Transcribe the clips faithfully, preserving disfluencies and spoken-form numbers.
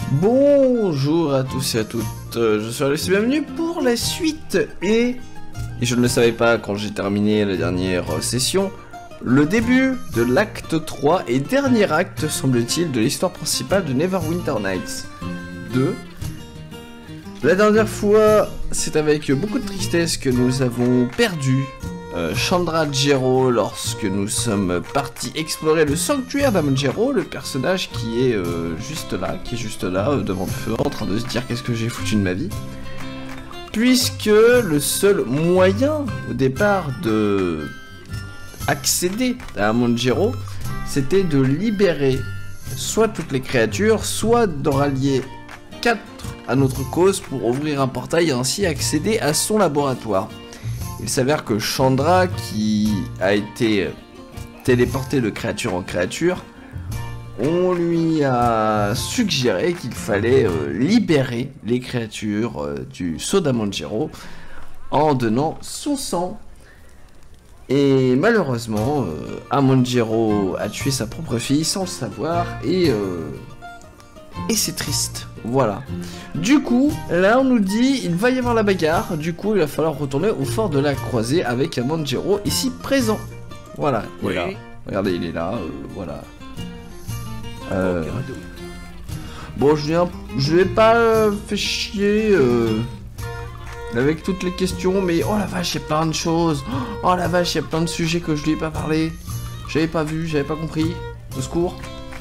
Bonjour à tous et à toutes, je suis Alex et bienvenue pour la suite et, et je ne le savais pas quand j'ai terminé la dernière session, le début de l'acte trois et dernier acte, semble-t-il, de l'histoire principale de Neverwinter Nights deux. La dernière fois, c'est avec beaucoup de tristesse que nous avons perdu euh, Chandra Jero lorsque nous sommes partis explorer le sanctuaire d'Amon-Jero, le personnage qui est euh, juste là, qui est juste là, euh, devant le feu, en train de se dire qu'est-ce que j'ai foutu de ma vie. Puisque le seul moyen, au départ, de accéder à Amon-Jero, c'était de libérer soit toutes les créatures, soit de rallier quatre à notre cause pour ouvrir un portail et ainsi accéder à son laboratoire. Il s'avère que Chandra, qui a été téléporté de créature en créature, on lui a suggéré qu'il fallait euh, libérer les créatures euh, du sceau d'Amon-Jero en donnant son sang. Et malheureusement, euh, Amon-Jero a tué sa propre fille sans le savoir et, euh, et c'est triste. Voilà. Du coup, là on nous dit il va y avoir la bagarre, du coup il va falloir retourner au fort de la Croisée avec Amon-Jero ici présent. Voilà, il oui. est là. Regardez, il est là, euh, voilà. Euh... Bon, je viens, je vais pas euh, fait chier euh, avec toutes les questions, mais oh la vache, il y a plein de choses. Oh la vache, il y a plein de sujets que je lui ai pas parlé. J'avais pas vu, j'avais pas compris. Au secours.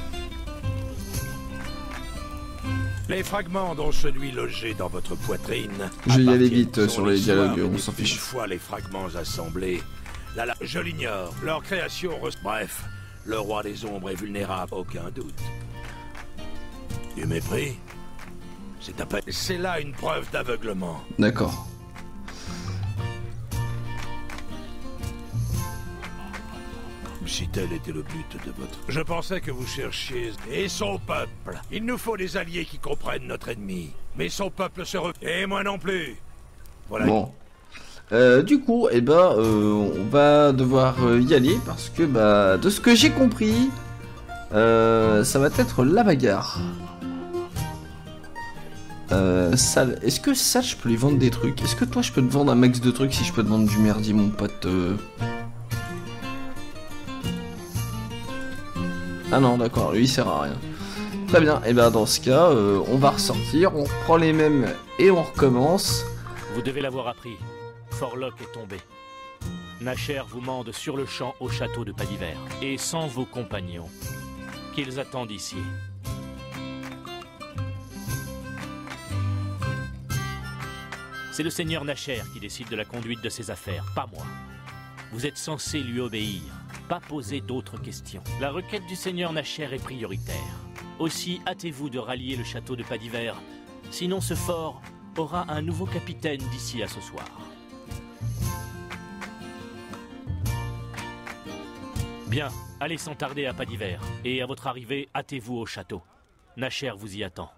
Les fragments dont celui logé dans votre poitrine. Je vais y aller vite sur les dialogues, on s'en fiche. Une fois les fragments assemblés, là, là, je l'ignore. Leur création, bref, le roi des ombres est vulnérable, aucun doute. Du mépris, c'est à peine. C'est là une preuve d'aveuglement. D'accord. Si tel était le but de votre... Je pensais que vous cherchiez... Et son peuple. Il nous faut des alliés qui comprennent notre ennemi. Mais son peuple se re... Et moi non plus. Voilà. Bon. Euh, du coup, eh ben, euh, on va devoir y aller parce que, bah, de ce que j'ai compris, euh, ça va être la bagarre. Euh, Sal, est-ce que ça, je peux lui vendre des trucs? Est-ce que toi, je peux te vendre un max de trucs si je peux te vendre du merdier, mon pote euh... Ah non, d'accord, lui il sert à rien. Très bien, et bien dans ce cas, euh, on va ressortir, on reprend les mêmes et on recommence. Vous devez l'avoir appris, Forlock est tombé. Nacher vous mande sur le champ au château de Padiver, et sans vos compagnons, qu'ils attendent ici. C'est le seigneur Nacher qui décide de la conduite de ses affaires, pas moi. Vous êtes censé lui obéir, pas poser d'autres questions. La requête du seigneur Nacher est prioritaire. Aussi, hâtez-vous de rallier le château de Padiver, sinon ce fort aura un nouveau capitaine d'ici à ce soir. Bien, allez sans tarder à Padiver, et à votre arrivée, hâtez-vous au château. Nacher vous y attend.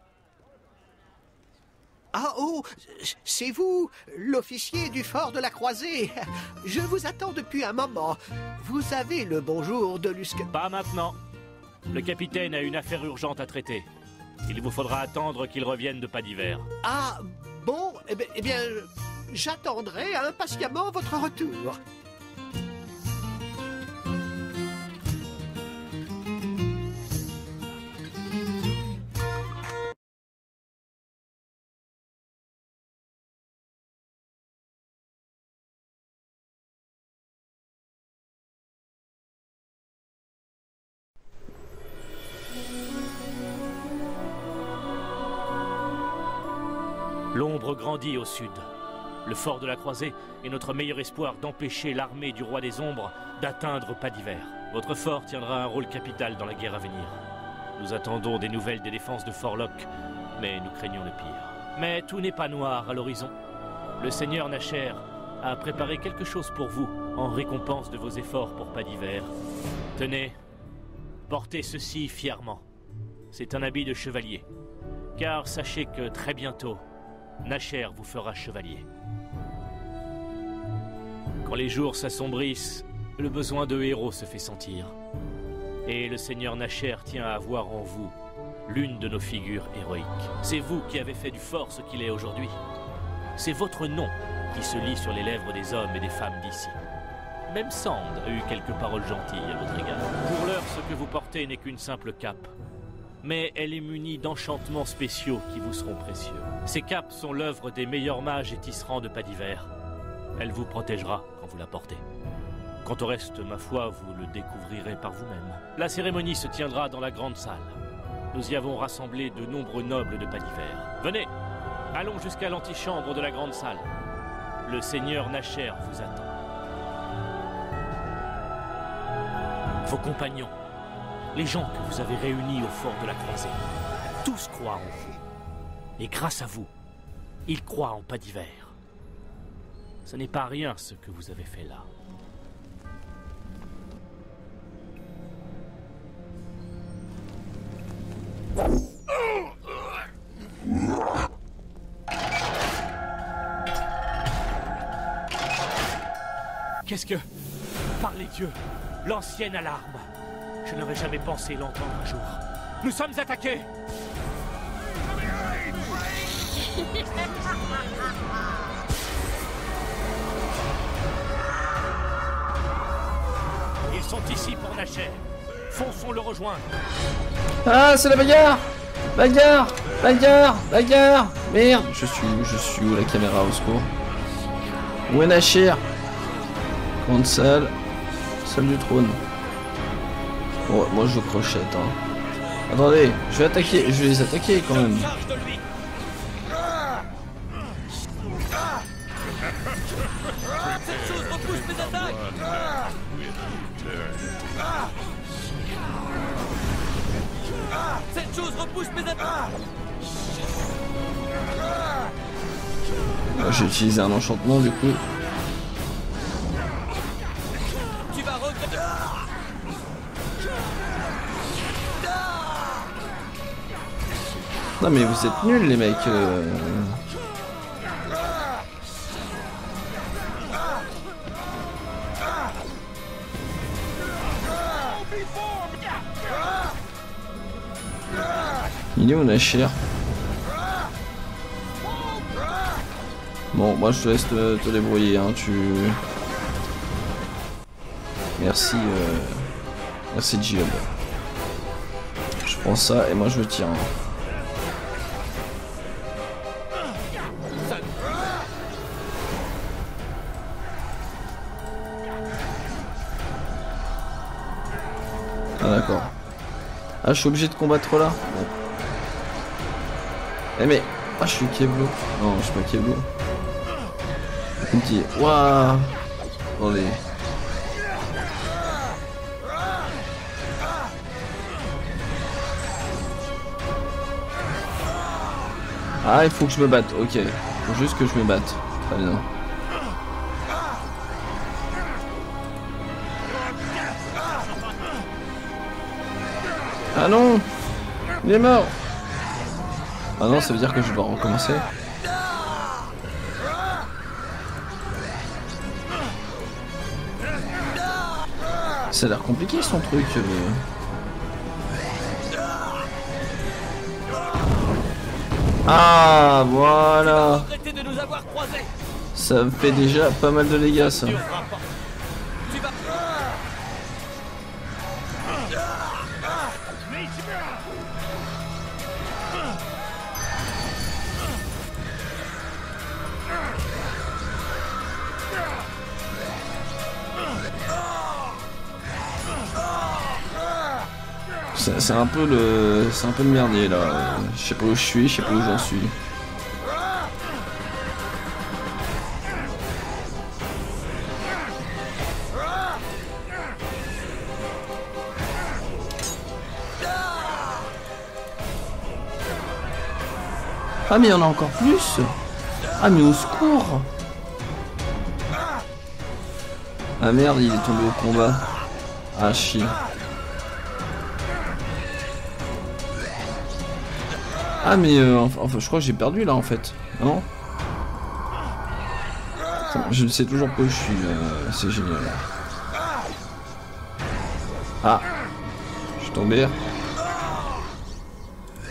Ah oh, c'est vous, l'officier du fort de la Croisée. Je vous attends depuis un moment. Vous avez le bonjour de Lusque. Pas maintenant. Le capitaine a une affaire urgente à traiter. Il vous faudra attendre qu'il revienne de Padiver. Ah, bon, eh bien, eh bien j'attendrai impatiemment votre retour. L'ombre grandit au sud. Le fort de la Croisée est notre meilleur espoir d'empêcher l'armée du roi des ombres d'atteindre Padiver. Votre fort tiendra un rôle capital dans la guerre à venir. Nous attendons des nouvelles des défenses de Forlock, mais nous craignons le pire. Mais tout n'est pas noir à l'horizon. Le seigneur Nacher a préparé quelque chose pour vous en récompense de vos efforts pour Padiver. Tenez, portez ceci fièrement. C'est un habit de chevalier. Car sachez que très bientôt, Nacher vous fera chevalier. Quand les jours s'assombrissent, le besoin de héros se fait sentir. Et le seigneur Nacher tient à avoir en vous l'une de nos figures héroïques. C'est vous qui avez fait du fort ce qu'il est aujourd'hui. C'est votre nom qui se lit sur les lèvres des hommes et des femmes d'ici. Même Sand a eu quelques paroles gentilles à votre égard. Pour l'heure, ce que vous portez n'est qu'une simple cape. Mais elle est munie d'enchantements spéciaux qui vous seront précieux. Ces capes sont l'œuvre des meilleurs mages et tisserands de Padiver. Elle vous protégera quand vous la portez. Quant au reste, ma foi, vous le découvrirez par vous-même. La cérémonie se tiendra dans la grande salle. Nous y avons rassemblé de nombreux nobles de Padiver. Venez, allons jusqu'à l'antichambre de la grande salle. Le seigneur Nacher vous attend. Vos compagnons, les gens que vous avez réunis au fort de la Croisée, tous croient en vous. Et grâce à vous, ils croient en Padiver. Ce n'est pas rien ce que vous avez fait là. Qu'est-ce que... Par les dieux, l'ancienne alarme. Je n'aurais jamais pensé l'entendre un jour. Nous sommes attaqués. Ils sont ici pour Nacher. Fonçons le rejoindre. Ah, c'est la bagarre. Bagarre, bagarre, bagarre. Merde, je suis où, je suis où la caméra, au secours. Où est Nacher? Grande salle, salle du trône. Bon, moi je crochette, hein. Attendez, je vais attaquer, je vais les attaquer quand même. Cette chose repousse mes attaques. Cette chose repousse mes attaques. J'ai utilisé un enchantement du coup. Tu vas regretter. Non mais vous êtes nuls les mecs. Euh... Il est où Nacher? Bon, moi je te laisse te, te débrouiller, hein, tu... Merci, euh... merci Jill. Je prends ça et moi je tire. Hein. Ah d'accord. Ah, je suis obligé de combattre là. Bon. Eh mais... Ah, je suis Keblo. Non, je suis pas Keblo. Il me dit... Waouh. Attendez. Ah, il faut que je me batte. Ok. Il faut juste que je me batte. Très bien. Ah non! Il est mort! Ah non, ça veut dire que je dois recommencer. Ça a l'air compliqué son truc. Euh... Ah voilà! Ça me fait déjà pas mal de dégâts ça. C'est un peu le, c'est un peu le merdier là. Je sais pas où je suis, je sais pas où j'en suis. Ah mais il y en a encore plus. Ah mais au secours. Ah merde, il est tombé au combat. Ah chier. Ah mais euh, enfin je crois que j'ai perdu là en fait, non? Je ne sais toujours pas où je suis, euh, c'est génial. Ah, je suis tombé.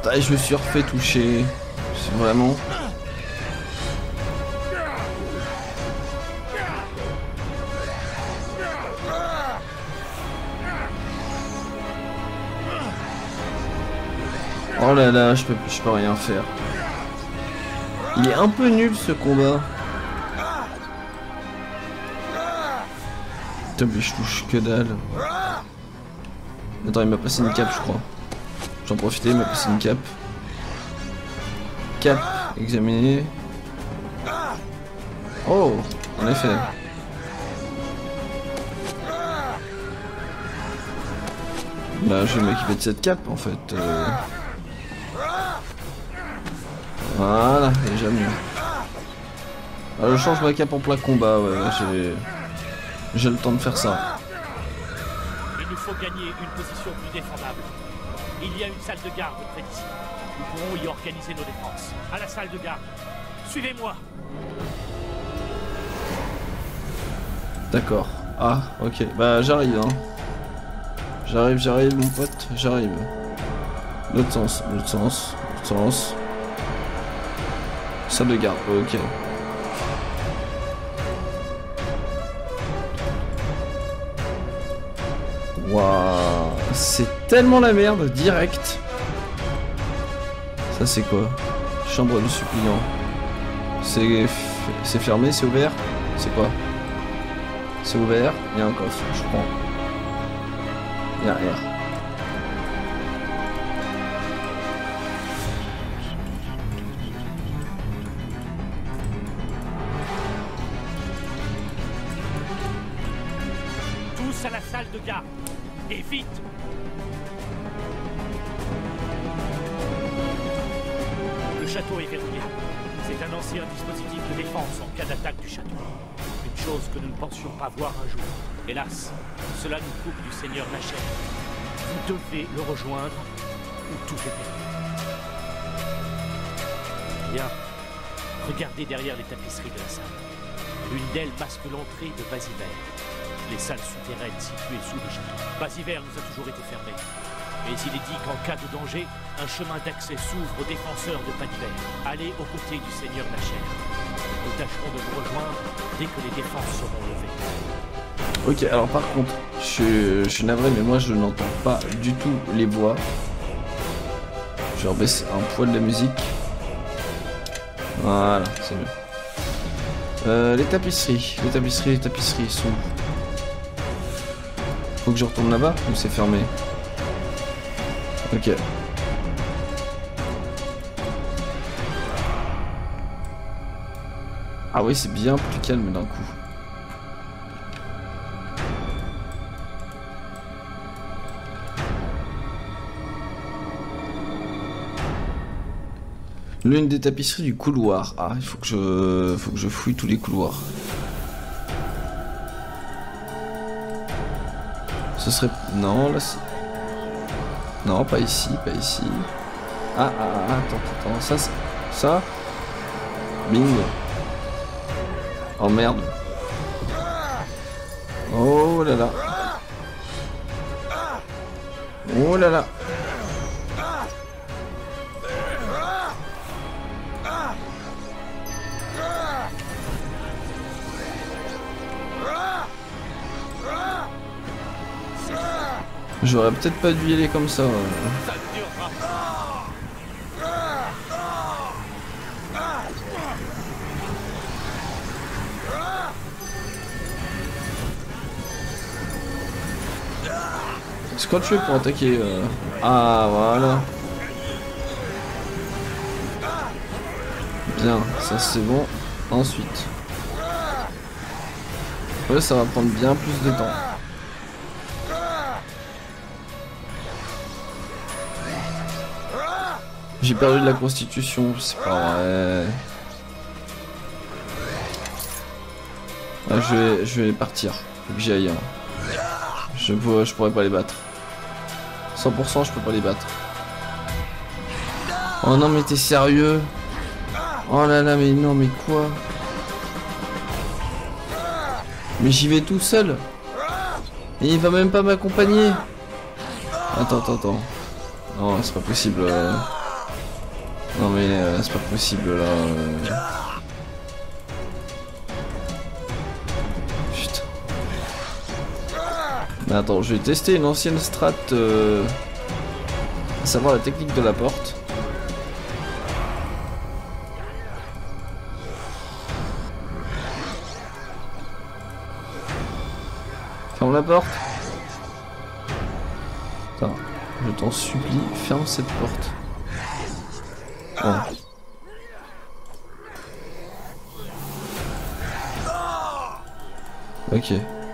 Putain, je me suis refait toucher. C'est vraiment... Oh là là, je peux, je peux rien faire. Il est un peu nul ce combat. Putain mais je touche que dalle. Attends, il m'a passé une cape je crois. J'en profitais, il m'a passé une cape. Cap, examiner. Oh, en effet. Bah je vais m'équiper de cette cape en fait. Euh... Voilà, déjà mieux. Alors je change ma cape en plein combat, ouais, j'ai... J'ai le temps de faire ça. Il nous faut gagner une position plus défendable. Il y a une salle de garde près d'ici. Nous pourrons y organiser nos défenses. À la salle de garde. Suivez-moi. D'accord. Ah, ok. Bah j'arrive, hein. J'arrive, j'arrive, mon pote, j'arrive. L'autre sens, l'autre sens, l'autre sens. Salle de garde, ok. Waouh, c'est tellement la merde, direct. Ça c'est quoi? Chambre du suppliant. C'est c'est fermé, c'est ouvert? C'est quoi? C'est ouvert, il y a un coffre, je prends. Il y a rien. Tous à la salle de garde. Et vite! Le château est verrouillé. C'est un ancien dispositif de défense en cas d'attaque du château. Une chose que nous ne pensions pas voir un jour. Hélas, cela nous coupe du seigneur Nacher. Vous devez le rejoindre ou tout est perdu. Bien. Regardez derrière les tapisseries de la salle. Une d'elles masque l'entrée de Basivert. Les salles souterraines situées sous le château. Basivert nous a toujours été fermé. Mais il est dit qu'en cas de danger, un chemin d'accès s'ouvre aux défenseurs de Padivert. Allez aux côtés du seigneur Nacher. Nous tâcherons de vous rejoindre dès que les défenses seront levées. Ok, alors par contre, je, je suis navré, mais moi je n'entends pas du tout les voix. Je vais rebaisser un poil de la musique. Voilà, c'est mieux. Euh, les tapisseries, les tapisseries, les tapisseries sont... Faut que je retourne là-bas ou c'est fermé? Ok. Ah oui, c'est bien plus calme d'un coup. L'une des tapisseries du couloir. Ah, il faut que je, faut que je fouille tous les couloirs. Ce serait... Non, là c'est... Non, pas ici, pas ici. Ah, ah, ah, attends, attends, ça, c'est... Ça Bing. Oh merde. Oh là là. Oh là là. J'aurais peut-être pas dû y aller comme ça. C'est quoi tu fais pour attaquer euh... Ah voilà. Bien, ça c'est bon. Ensuite. Ouais, ça va prendre bien plus de temps. J'ai perdu de la constitution, c'est pas vrai. Ah, je vais, je vais partir. Faut que j'y aille. Hein. Je, peux, je pourrais pas les battre. cent pour cent, je peux pas les battre. Oh non, mais t'es sérieux? Oh là là, mais non, mais quoi? Mais j'y vais tout seul. Et il va même pas m'accompagner. Attends, attends, attends. Non, c'est pas possible. Euh... Non mais euh, c'est pas possible là. Euh... Putain. Mais attends, je vais tester une ancienne strat, euh... à savoir la technique de la porte. Ferme la porte. Attends, je t'en supplie, ferme cette porte. Bon. Ok.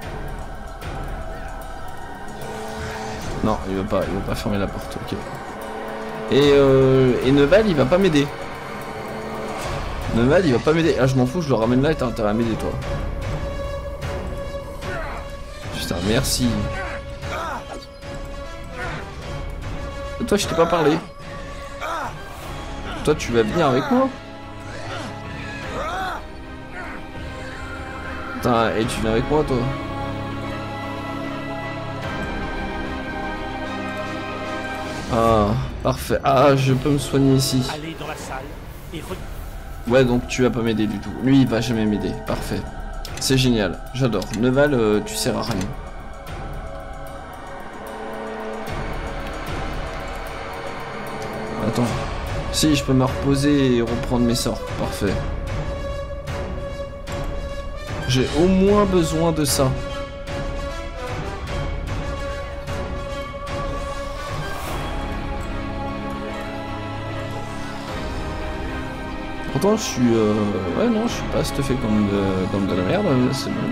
Non, il va pas, il va pas fermer la porte. Ok. Et euh, et Neval, il va pas m'aider. Neval, il va pas m'aider. Ah, je m'en fous, je le ramène là et t'as intérêt à m'aider, toi. Putain, merci. Toi, je t'ai pas parlé. Toi, tu vas venir avec moi. Putain, et tu viens avec moi, toi. Ah, parfait. Ah, je peux me soigner ici. Allez dans la salle et re... Ouais, donc tu vas pas m'aider du tout. Lui, il va jamais m'aider. Parfait. C'est génial. J'adore. Neval, euh, tu sers à rien. Attends. Si, je peux me reposer et reprendre mes sorts. Parfait. J'ai au moins besoin de ça. Pourtant, je suis... Euh... Ouais, non, je suis pas stuffé comme de, comme de la merde, c'est bon.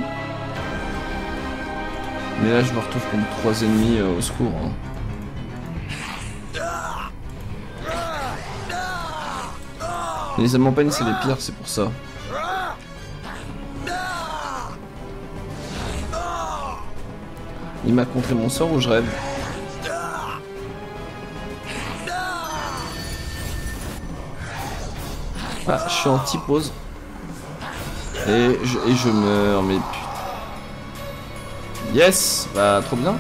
Mais là, je me retrouve contre trois ennemis euh, au secours. Hein. Les amants-peines, c'est les pires, c'est pour ça. Il m'a contré mon sort ou je rêve? Ah, je suis anti-pause. Et je, et je meurs, mais putain. Yes, bah trop bien.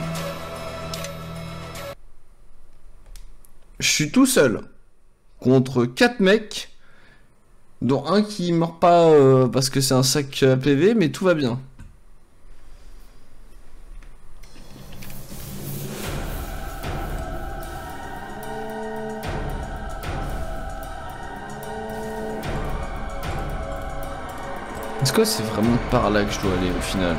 Je suis tout seul contre quatre mecs, dont un qui meurt pas euh, parce que c'est un sac à P V, mais tout va bien. Est-ce que c'est vraiment par là que je dois aller au final?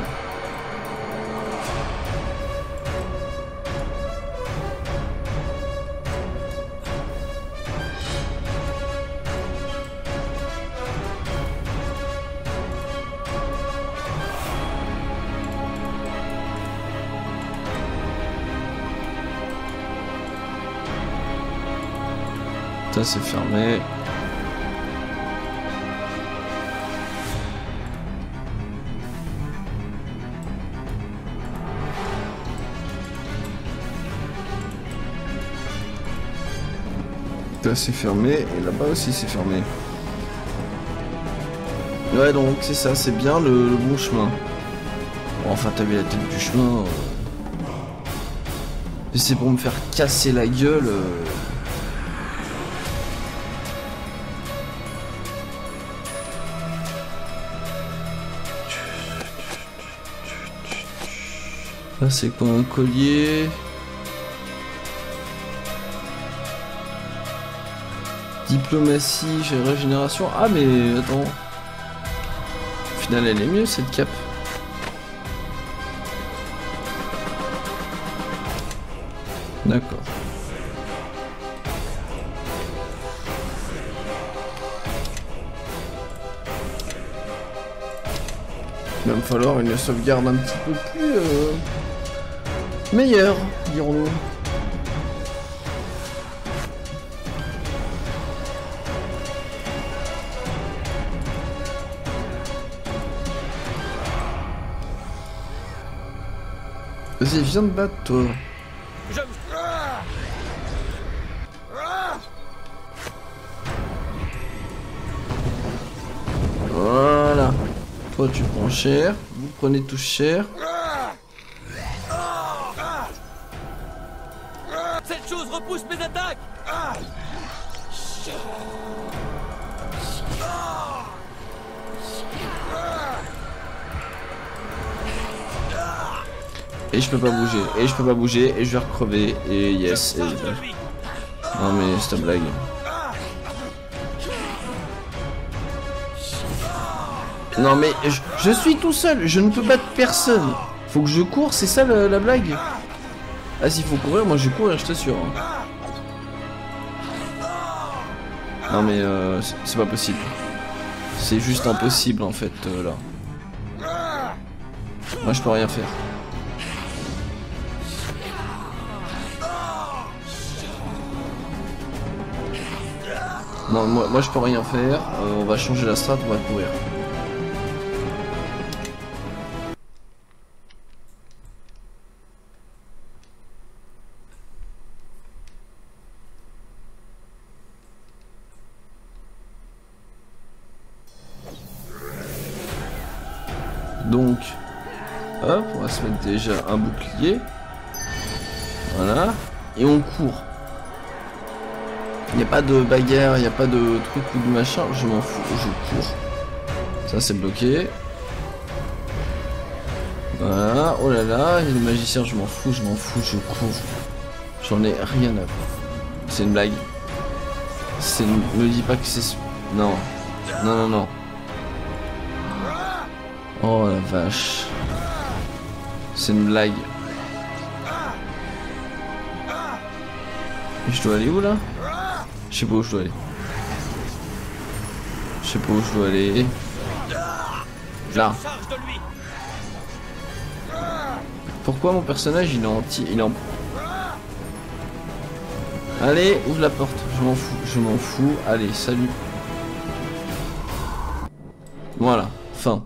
Ça c'est fermé. Ça c'est fermé et là-bas aussi c'est fermé. Ouais, donc c'est ça, c'est bien le, le bon chemin. Bon, enfin t'as vu la tête du chemin. Euh... Et c'est pour me faire casser la gueule. Euh... Là c'est quoi, un collier? Diplomatie, j'ai régénération. Ah mais attends. Au final elle est mieux cette cape. D'accord. Il va me falloir une sauvegarde un petit peu plus euh, meilleure, dirons-nous. Vas-y, viens de battre, toi. Je... Voilà. Toi, tu prends cher. Vous prenez tous cher. Cette chose repousse mes attaques. Et je peux pas bouger, et je peux pas bouger, et je vais recrever, et yes. Et... Non mais c'est une blague. Non mais je, je suis tout seul, je ne peux battre personne. Faut que je cours, c'est ça la, la blague? Ah s'il faut courir, moi je vais courir, je t'assure. Non mais euh, c'est pas possible. C'est juste impossible en fait euh, là. Moi je peux rien faire. Non, moi, moi je peux rien faire, euh, on va changer la strat, on va courir. Donc, hop, on va se mettre déjà un bouclier. Voilà, et on court. Il n'y a pas de bagarre, il n'y a pas de truc ou de machin, je m'en fous, je cours. Ça c'est bloqué. Voilà, oh là là, il y a le magicien, je m'en fous, je m'en fous, je cours. J'en ai rien à voir. C'est une blague. C'est une... Me dis pas que c'est... Non. Non, non, non. Oh la vache. C'est une blague. Et je dois aller où là? Je sais pas où je dois aller. Je sais pas où je dois aller. Là. Pourquoi mon personnage il est anti... Il est en... Allez, ouvre la porte. Je m'en fous. Je m'en fous. Allez, salut. Voilà. Fin.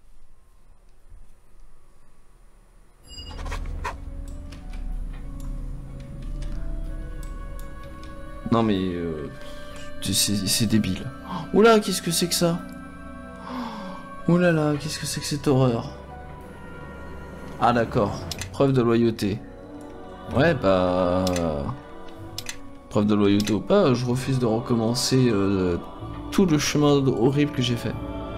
Non mais... Euh, c'est débile. Oula, qu'est-ce que c'est que ça? Oula là, qu'est-ce que c'est que cette horreur? Ah d'accord. Preuve de loyauté. Ouais bah... Preuve de loyauté ou pas, je refuse de recommencer euh, tout le chemin horrible que j'ai fait.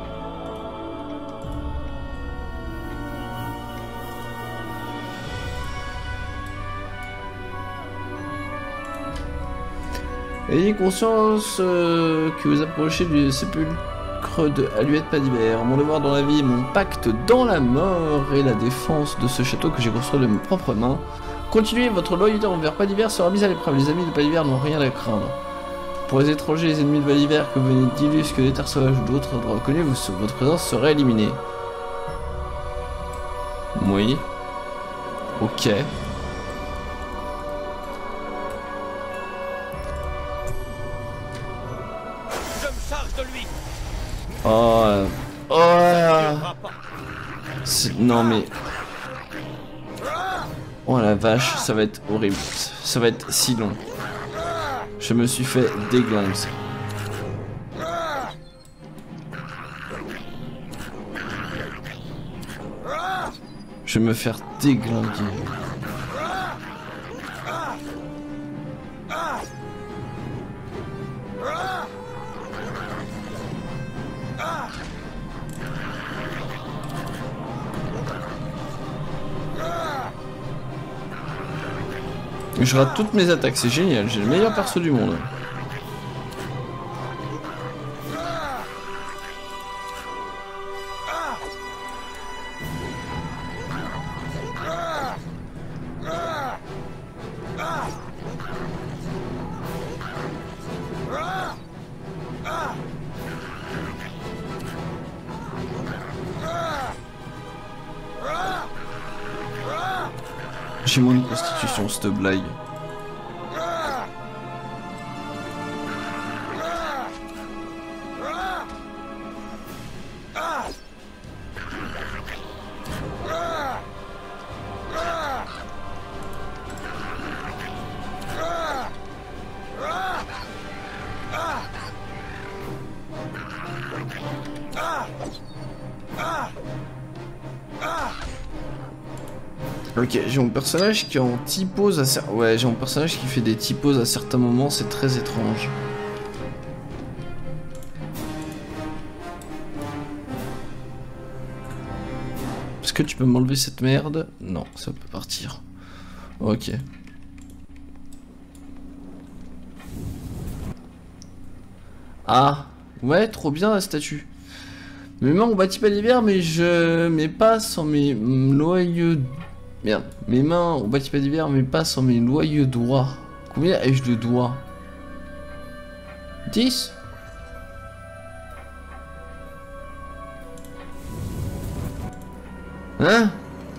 Ayez conscience euh, que vous approchez du sépulcre de Aluette Padivert. Mon devoir dans la vie, mon pacte dans la mort et la défense de ce château que j'ai construit de mes propres mains. Continuez, votre loyauté envers Padivert sera mise à l'épreuve. Les amis de Padivert n'ont rien à craindre. Pour les étrangers, les ennemis de Padivert que vous venez d'Illustre, que des terres sauvages ou d'autres endroits reconnus, votre présence serait éliminée. Oui. Ok. Oh, euh... oh non mais... Oh la vache, ça va être horrible. Ça va être si long. Je me suis fait déglinguer. Je vais me faire déglinguer. Je rate toutes mes attaques, c'est génial, j'ai le meilleur perso du monde. J'ai moins de constitution, cette blague. Ok, j'ai mon personnage qui est en typose à cer... Ouais, j'ai mon personnage qui fait des typoses à certains moments, c'est très étrange. que tu peux m'enlever cette merde? Non, ça peut partir. Ok. Ah, ouais, trop bien la statue. Mes mains ont bâti pas d'hiver, mais je mets pas sans mes loyaux... Merde, mes mains ont bâti pas d'hiver, mais pas sans mes loyaux doigts. Combien ai-je de doigts? dix? Hein?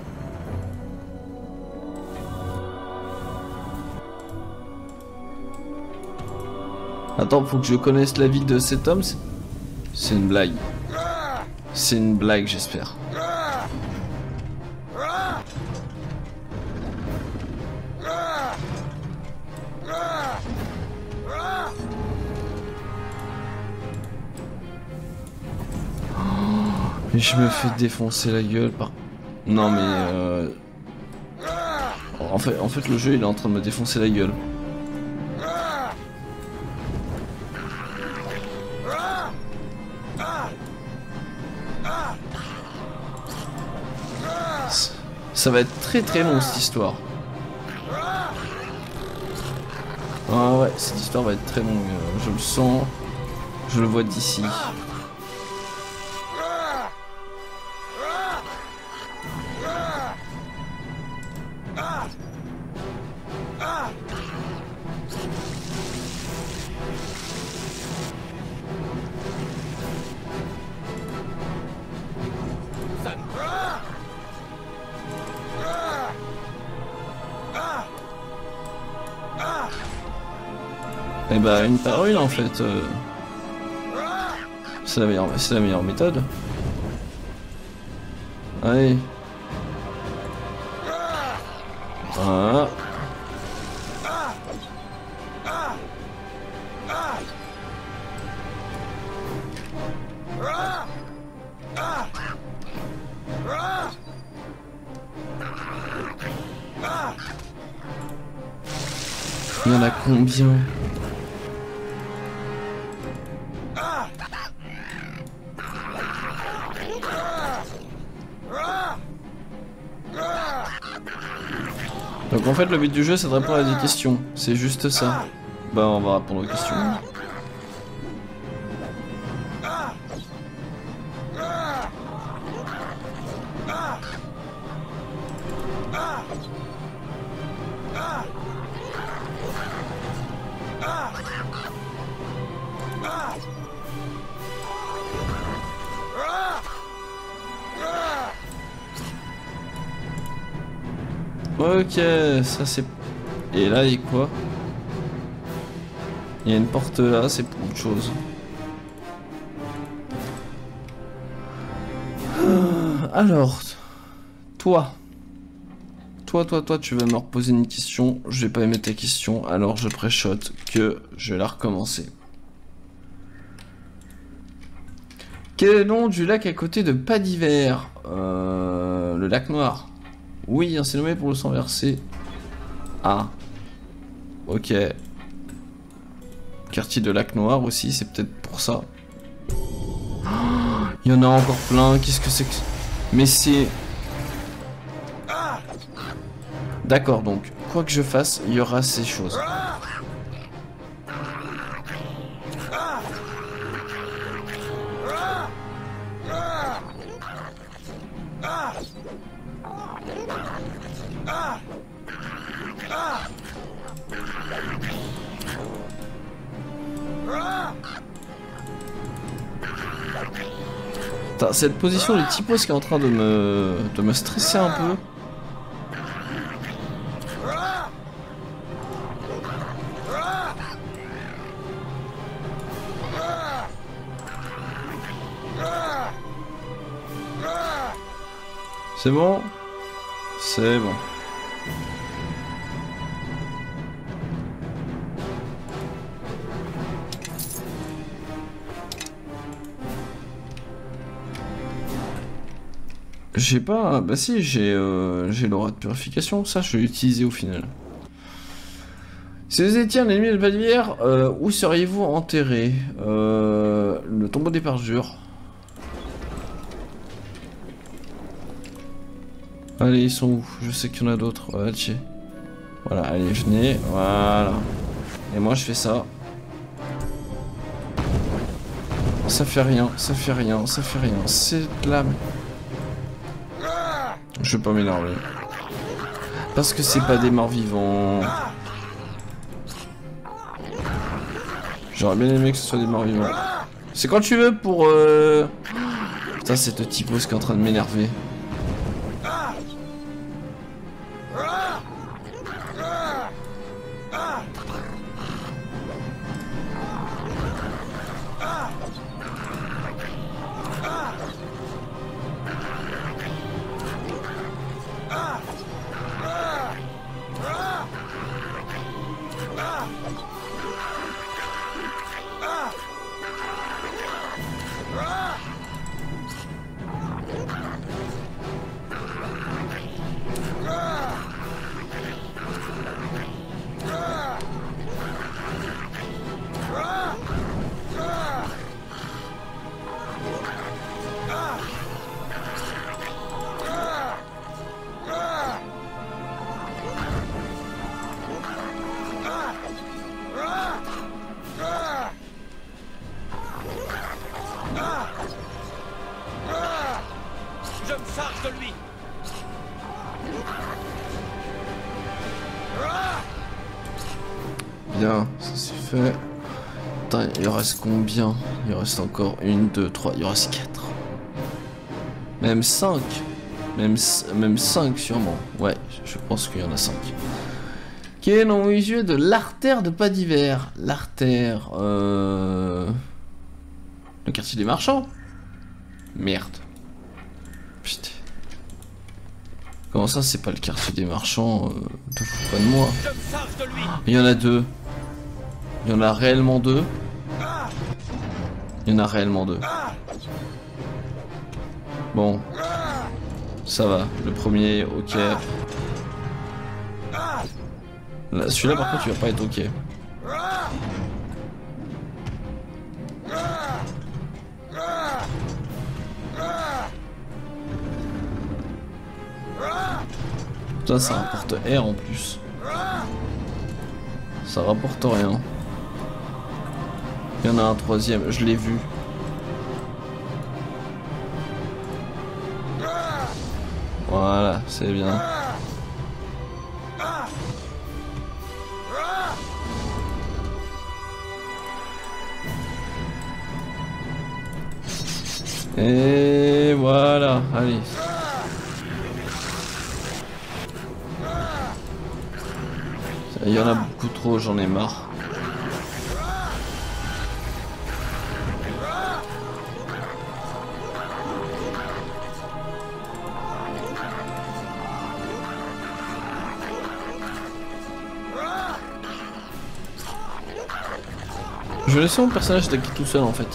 Attends, faut que je connaisse la vie de cet homme. C'est une blague. C'est une blague, j'espère. Mais je me fais défoncer la gueule par... Non mais euh... En fait, en fait le jeu il est en train de me défoncer la gueule. Ça va être très très long cette histoire. Ah ouais, cette histoire va être très longue, je le sens, je le vois d'ici. Et bah une par une en fait, euh... c'est la meilleure, c'est la meilleure méthode. Allez. Voilà. Il y en a combien? Donc en fait le but du jeu c'est de répondre à des questions, c'est juste ça. Bah on va répondre aux questions. Ok, ça c'est... Et là, il y a quoi? Il y a une porte là, c'est pour autre chose. Alors, toi. Toi, toi, toi, tu vas me reposer une question. Je vais pas aimer ta question, alors je pré-shot que je vais la recommencer. Quel est le nom du lac à côté de Pas d'hiver? euh, Le lac Noir. Oui, on s'est nommé pour le sang versé. Ah. Ok. Quartier de Lac Noir aussi, c'est peut-être pour ça. Oh, il y en a encore plein, qu'est-ce que c'est que... Mais c'est... D'accord, donc, quoi que je fasse, il y aura ces choses. Putain, cette position de typos qui est en train de me, de me stresser un peu. C'est bon? C'est bon. J'ai pas... Bah si, j'ai euh, j'ai l'aura de purification, ça je vais l'utiliser au final. Si vous étiez un ennemi de Pas d'hiver, euh, où seriez-vous enterré? euh, Le tombeau des parjures. Allez, ils sont où? Je sais qu'il y en a d'autres. Ouais, tiens. Voilà, allez, venez. Voilà. Et moi, je fais ça. Ça fait rien, ça fait rien, ça fait rien. C'est de la... Je vais pas m'énerver. Parce que c'est pas des morts vivants. J'aurais bien aimé que ce soit des morts vivants. C'est quand tu veux pour... Euh... Putain, cette typose qui est en train de m'énerver. Je me charge de lui. Bien, ça c'est fait. Attends, il reste combien? Il reste encore une, deux, trois, il reste quatre. Même cinq. Même, même cinq sûrement. Ouais, je pense qu'il y en a cinq. Quel est le nom visuel de l'artère de pas d'hiver? L'artère... Euh... Le quartier des marchands? Merde. Putain. Comment ça, c'est pas le quartier des marchands? euh, Te fous pas de moi. Je me charge de lui. Il y en a deux. Il y en a réellement deux. Il y en a réellement deux. Bon. Ça va. Le premier, ok. Là, celui-là, par contre, tu vas pas être ok. Ça, ça rapporte R en plus. Ça rapporte rien. Il y en a un troisième, je l'ai vu. Voilà, c'est bien. Et voilà, allez. Il y en a beaucoup trop, j'en ai marre. Je vais laisser mon personnage attaquer tout seul en fait.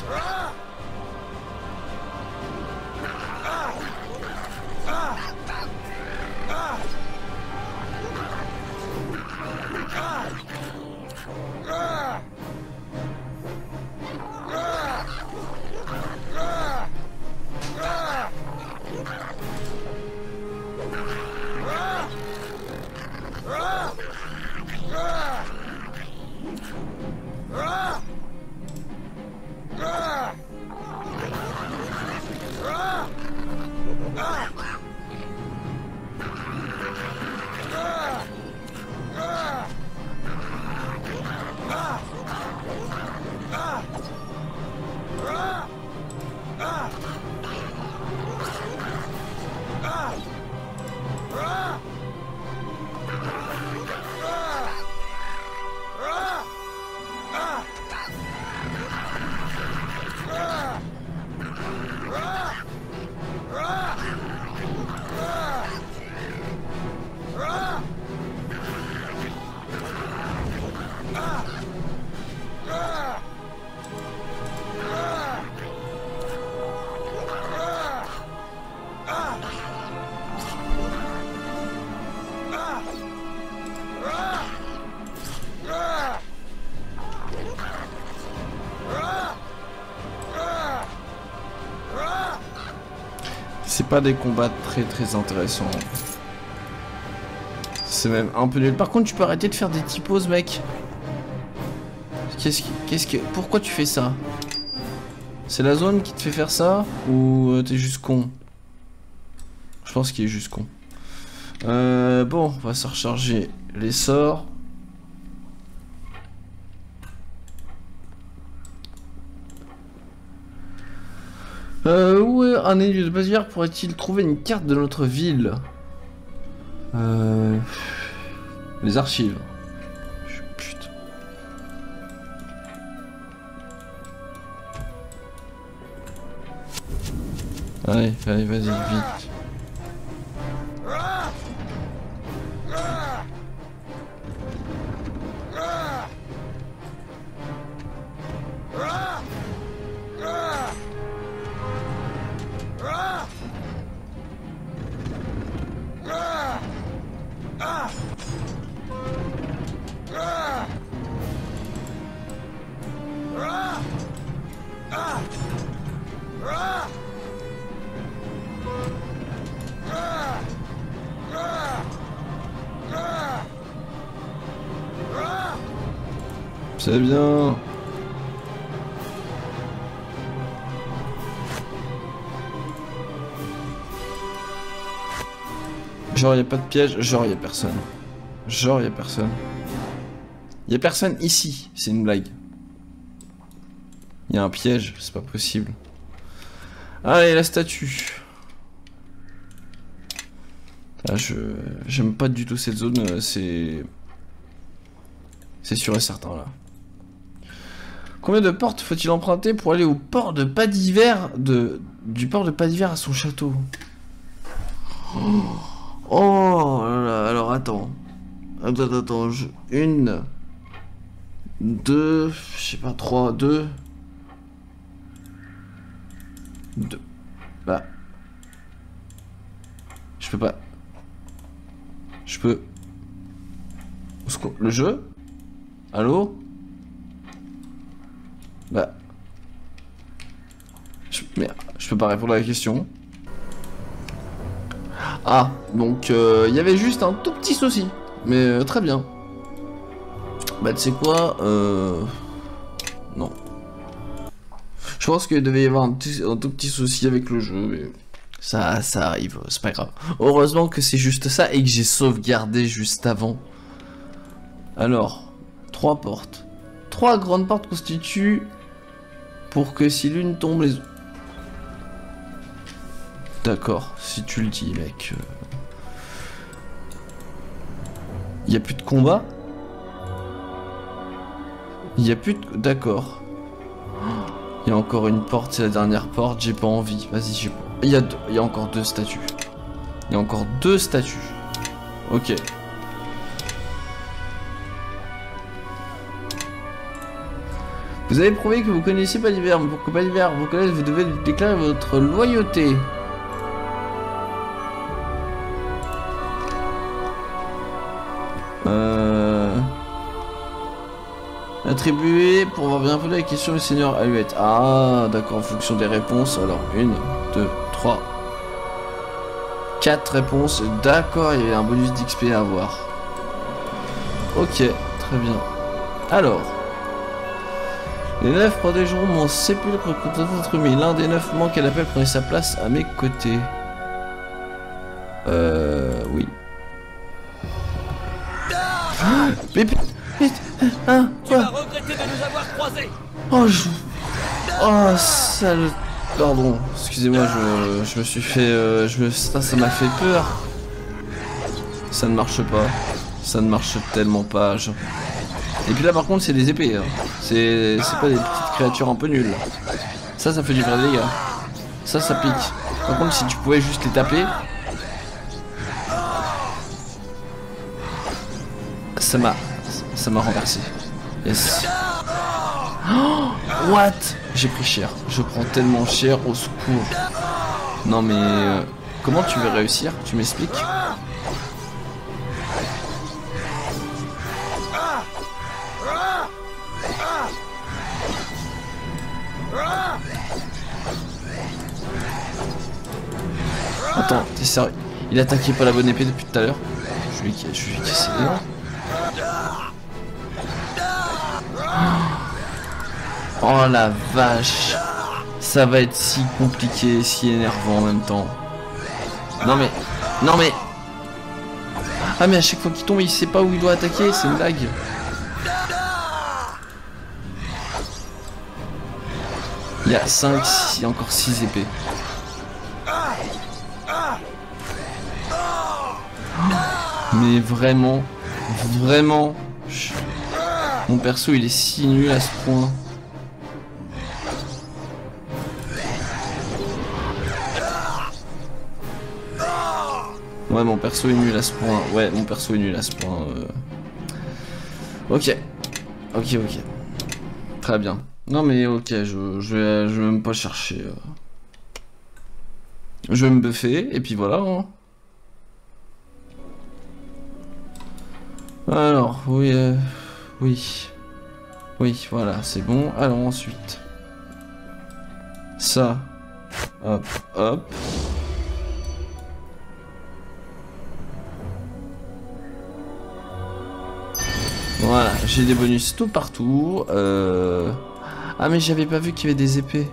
C'est pas des combats très très intéressants. C'est même un peu nul. Par contre, tu peux arrêter de faire des typos, mec. Qu'est-ce que... Qu'est-ce que... Pourquoi tu fais ça? C'est la zone qui te fait faire ça? Ou euh, t'es juste con? Je pense qu'il est juste con. Euh, bon, on va se recharger les sorts. Euh, où un élu de Bavière pourrait-il trouver une carte de notre ville? Euh... Les archives. Putain. Allez, allez, vas-y, vite. C'est bien. Genre y a pas de piège, genre y a personne. Genre y a personne. Y a personne ici, c'est une blague. Y a un piège, c'est pas possible. Allez, la statue. Là, je... J'aime pas du tout cette zone, c'est... C'est sûr et certain, là. Combien de portes faut-il emprunter pour aller au port de Pas d'Hiver de... Du port de Pas d'Hiver à son château? Oh, oh là là, alors attends. Attends, attends, attends, je... Une... Deux... Je sais pas, trois, deux... Deux... Bah... Je peux pas... Je peux... Le jeu? Allô? Bah... Je... Merde, je peux pas répondre à la question. Ah, donc il euh, y avait juste un tout petit souci. Mais euh, très bien. Bah tu sais quoi euh... Non. Je pense qu'il devait y avoir un, petit, un tout petit souci avec le jeu, mais... Ça, ça arrive, c'est pas grave. Heureusement que c'est juste ça et que j'ai sauvegardé juste avant. Alors, trois portes. Trois grandes portes constituent pour que si l'une tombe, les... D'accord, si tu le dis, mec. Il n'y a plus de combat? Il n'y a plus de... D'accord. Il y a encore une porte, c'est la dernière porte, j'ai pas envie. Vas-y, j'ai pas... Il y, a deux... Il y a encore deux statues. Il y a encore deux statues. Ok. Vous avez prouvé que vous connaissez Pas d'Hiver, mais pour que Pas d'Hiver vous connaisse, vous devez déclarer votre loyauté. Euh... Attribué pour avoir bien répondu à la question du Seigneur Aluette. Ah, d'accord, en fonction des réponses. Alors, une, deux, trois, quatre réponses. D'accord, il y avait un bonus d'X P à avoir. Ok, très bien. Alors, les neuf protégeront mon sépulcre contre votre mais l'un des neuf manque à l'appel, prenez sa place à mes côtés. Euh, oui. Ah, mais hein, tu vas regretter de nous avoir croisés. Oh, je... Oh, sale... Pardon, excusez-moi, je, je me suis fait... Euh, je me... Ça, ça m'a fait peur. Ça ne marche pas. Ça ne marche tellement pas. Je... Et puis là, par contre, c'est des épées. Hein. C'est pas des petites créatures un peu nulles. Ça, ça fait du vrai dégâts. Ça, ça pique. Par contre, si tu pouvais juste les taper... Ça m'a... Ça m'a renversé. Yes. Oh, what? J'ai pris cher. Je prends tellement cher, au secours. Non mais... Euh, comment tu veux réussir? Tu m'expliques? Attends, t'es sérieux? Il attaquait pas la bonne épée depuis tout à l'heure. Je lui ai je lui ai cassé les dents. Oh la vache. Ça va être si compliqué, si énervant en même temps. Non mais... Non mais... Ah mais à chaque fois qu'il tombe, il sait pas où il doit attaquer, c'est une blague. Il y a cinq, six, il y a encore six épées. Mais vraiment, vraiment, je... mon perso il est si nul à ce point. Ouais, mon perso est nul à ce point. Ouais, mon perso est nul à ce point. Euh... Ok. Ok, ok. Très bien. Non mais ok, je, je, vais, je vais même pas chercher. Euh... Je vais me buffer, et puis voilà. Hein. Alors, oui, euh... oui. Oui, voilà, c'est bon. Alors ensuite. Ça. Hop, hop. Voilà, j'ai des bonus tout partout. Euh... Ah mais j'avais pas vu qu'il y avait des épées.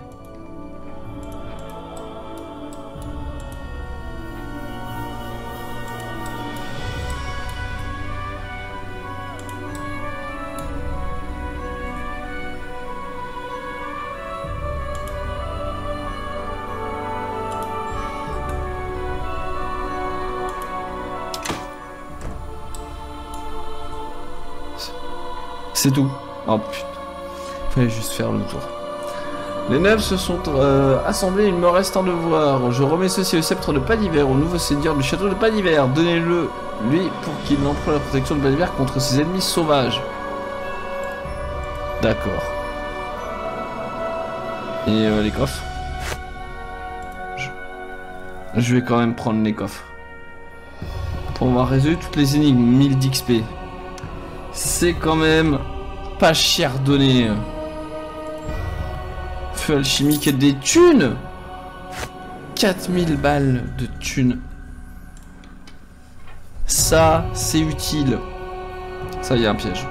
C'est tout. Oh putain. Fallait juste faire le tour. Les neufs se sont euh, assemblés, il me reste un devoir. Je remets ceci au sceptre de Pas-d'Hiver, au nouveau seigneur du château de Pas-d'Hiver. Donnez-le, lui, pour qu'il emploie la protection de Pas-d'Hiver contre ses ennemis sauvages. D'accord. Et euh, les coffres je... je vais quand même prendre les coffres. Pour avoir résolu toutes les énigmes, mille d'X P. C'est quand même pas cher donné. Feu alchimique et des thunes. quatre mille balles de thunes. Ça, c'est utile. Ça, il y a un piège.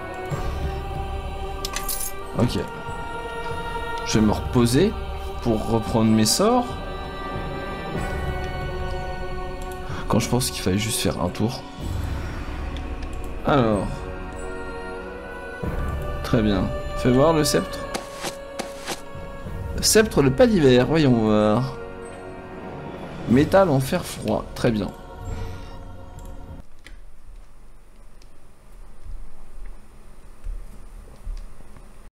Ok. Je vais me reposer pour reprendre mes sorts. Quand je pense qu'il fallait juste faire un tour. Alors... Très bien. Fais voir le sceptre. Sceptre de Pas-d'Hiver, voyons voir. Métal en fer froid, très bien.